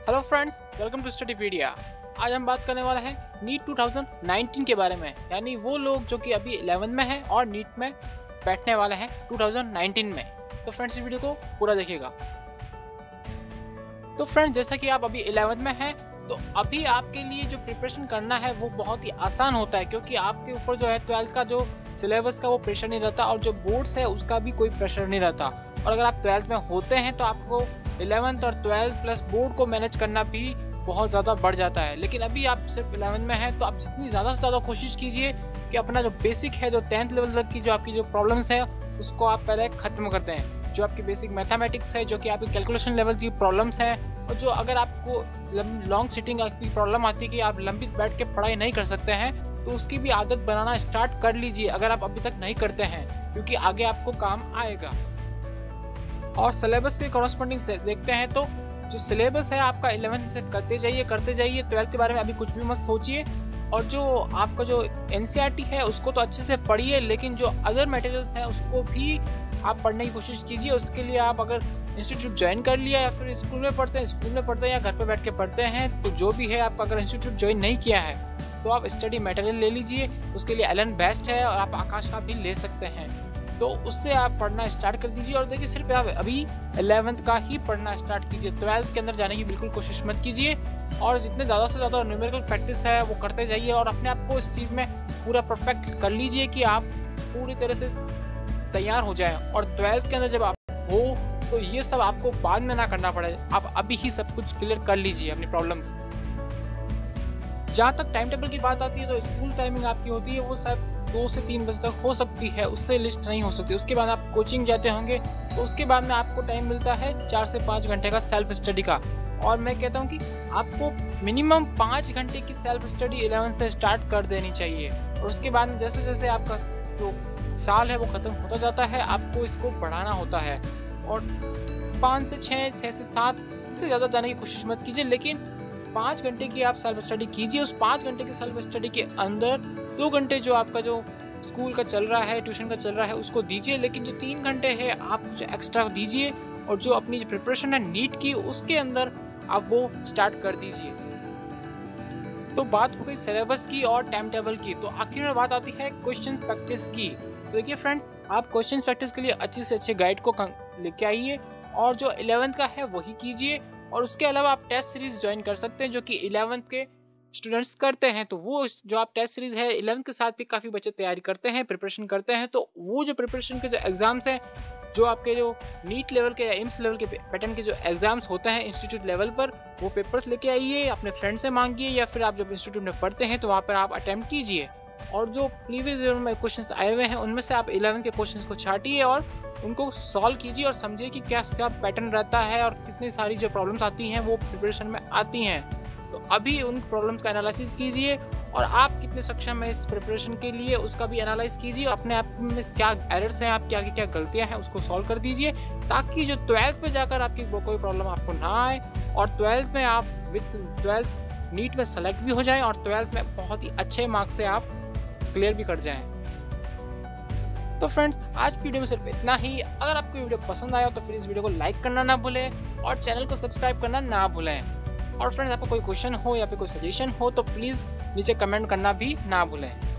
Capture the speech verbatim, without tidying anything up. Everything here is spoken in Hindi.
Hello friends, welcome to Studypedia. आज हम बात करने वाला है नीट टू थाउजेंड नाइनटीन के बारे में, यानी वो लोग जो कि अभी इलेवेंथ में हैं और नीट में बैठने वाले हैं टू थाउजेंड नाइनटीन में। तो फ्रेंड्स, इस वीडियो को पूरा देखिएगा। तो फ्रेंड्स, जैसा कि आप अभी इलेवेंथ में हैं तो अभी आपके लिए जो प्रिपरेशन करना है वो बहुत ही आसान होता है, क्योंकि आपके ऊपर जो है ट्वेल्थ का जो सिलेबस का वो प्रेशर नहीं रहता और जो बोर्ड्स है उसका भी कोई प्रेशर नहीं रहता। और अगर आप ट्वेल्थ में होते हैं तो आपको इलेवेंथ और ट्वेल्थ प्लस बोर्ड को मैनेज करना भी बहुत ज़्यादा बढ़ जाता है। लेकिन अभी आप सिर्फ इलेवेंथ में हैं तो आप जितनी ज़्यादा से ज़्यादा कोशिश कीजिए कि अपना जो बेसिक है, जो टेंथ लेवल तक की जो आपकी जो प्रॉब्लम्स है उसको आप पहले ख़त्म करते हैं। जो आपकी बेसिक मैथमेटिक्स है, जो कि आपकी कैलकुलेशन लेवल की प्रॉब्लम्स है, और जो अगर आपको लॉन्ग सिटिंग की प्रॉब्लम आती है कि आप लंबी बैठ के पढ़ाई नहीं कर सकते हैं, तो उसकी भी आदत बनाना स्टार्ट कर लीजिए अगर आप अभी तक नहीं करते हैं, क्योंकि आगे आपको काम आएगा। और सिलेबस के कॉरस्पॉन्डिंग देखते हैं तो जो सिलेबस है आपका इलेवेंथ से करते जाइए करते जाइए ट्वेल्थ के बारे में अभी कुछ भी मत सोचिए। और जो आपका जो एनसीईआरटी है उसको तो अच्छे से पढ़िए, लेकिन जो अदर मटेरियल्स हैं उसको भी आप पढ़ने की कोशिश कीजिए। उसके लिए आप अगर इंस्टीट्यूट ज्वाइन कर लिया या फिर स्कूल में पढ़ते हैं स्कूल में पढ़ते हैं या घर पे बैठ के पढ़ते हैं, तो जो भी है आपका अगर इंस्टीट्यूट ज्वाइन नहीं किया है तो आप स्टडी मटेरियल ले लीजिए। उसके लिए एलन बेस्ट है और आप आकाश का भी ले सकते हैं, तो उससे आप पढ़ना स्टार्ट कर दीजिए। और देखिए, सिर्फ आप अभी इलेवेंथ का ही पढ़ना स्टार्ट कीजिए, ट्वेल्थ के अंदर जाने की बिल्कुल कोशिश मत कीजिए। और जितने ज़्यादा से ज़्यादा न्यूमेरिकल प्रैक्टिस है वो करते जाइए और अपने आप को इस चीज़ में पूरा परफेक्ट कर लीजिए कि आप पूरी तरह से तैयार हो जाएं। और ट्वेल्थ के अंदर जब आप हो तो ये सब आपको बाद में ना करना पड़े, आप अभी ही सब कुछ क्लियर कर लीजिए अपनी प्रॉब्लम। जहाँ तक टाइम टेबल की बात आती है तो स्कूल टाइमिंग आपकी होती है वो शायद दो से तीन बजे तक हो सकती है, उससे लिस्ट नहीं हो सकती। उसके बाद आप कोचिंग जाते होंगे तो उसके बाद में आपको टाइम मिलता है चार से पाँच घंटे का सेल्फ स्टडी का। और मैं कहता हूँ कि आपको मिनिमम पाँच घंटे की सेल्फ स्टडी इलेवेंथ से स्टार्ट कर देनी चाहिए। और उसके बाद में जैसे जैसे आपका जो साल है वो ख़त्म होता जाता है, आपको इसको बढ़ाना होता है। और पाँच से छः छः से सात इससे ज़्यादा जाने की कोशिश मत कीजिए, लेकिन पाँच घंटे की आप सेल्फ स्टडी कीजिए। उस पाँच घंटे की सेल्फ स्टडी के अंदर दो घंटे जो आपका जो स्कूल का चल रहा है, ट्यूशन का चल रहा है, उसको दीजिए। लेकिन जो तीन घंटे है आप कुछ एक्स्ट्रा दीजिए और जो अपनी प्रिपरेशन है नीट की उसके अंदर आप वो स्टार्ट कर दीजिए। तो बात हो गई सिलेबस की और टाइम टेबल की, तो आखिर में बात आती है क्वेश्चन प्रैक्टिस की। तो देखिए फ्रेंड्स, आप क्वेश्चन प्रैक्टिस के लिए अच्छे से अच्छे गाइड को लेके आइए और जो इलेवेंथ का है वही कीजिए। और उसके अलावा आप टेस्ट सीरीज ज्वाइन कर सकते हैं जो कि इलेवेंथ के स्टूडेंट्स करते हैं। तो वो जो आप टेस्ट सीरीज है इलेवेंथ के साथ भी काफ़ी बच्चे तैयारी करते हैं, प्रिपरेशन करते हैं। तो वो जो प्रिपरेशन के जो एग्ज़ाम्स हैं, जो आपके जो नीट लेवल के या एम्स लेवल के पैटर्न के जो एग्ज़ाम्स होते हैं इंस्टीट्यूट लेवल पर, वो पेपर्स लेके आइए, अपने फ्रेंड से मांगिए या फिर आप जब इंस्टीट्यूट में पढ़ते हैं तो वहाँ पर आप अटैम्प्ट कीजिए। और जो प्रीवियस ईयर में क्वेश्चंस आए हुए हैं उनमें से आप इलेवेंथ के क्वेश्चंस को छाटिए और उनको सॉल्व कीजिए और समझिए कि क्या क्या पैटर्न रहता है और कितनी सारी जो प्रॉब्लम्स आती हैं वो प्रिपरेशन में आती हैं। तो अभी उन प्रॉब्लम्स का एनालिसिस कीजिए और आप कितने सक्षम हैं इस प्रिपरेशन के लिए उसका भी एनालाइज कीजिए। अपने आप में क्या एरर्स हैं, आप क्या क्या गलतियां हैं उसको सॉल्व कर दीजिए, ताकि जो ट्वेल्थ में जाकर आपकी कोई प्रॉब्लम आपको ना आए और ट्वेल्थ में आप विद ट्वेल्थ नीट में सेलेक्ट भी हो जाएं और ट्वेल्थ में बहुत ही अच्छे मार्क्स से आप क्लियर भी कर जाएं। तो फ्रेंड्स, आज की वीडियो में सिर्फ इतना ही। अगर आपको वीडियो पसंद आया तो प्लीज़ वीडियो को लाइक करना ना भूलें और चैनल को सब्सक्राइब करना ना भूलें। और फ्रेंड्स, आपको कोई क्वेश्चन हो या फिर कोई सजेशन हो तो प्लीज़ नीचे कमेंट करना भी ना भूलें।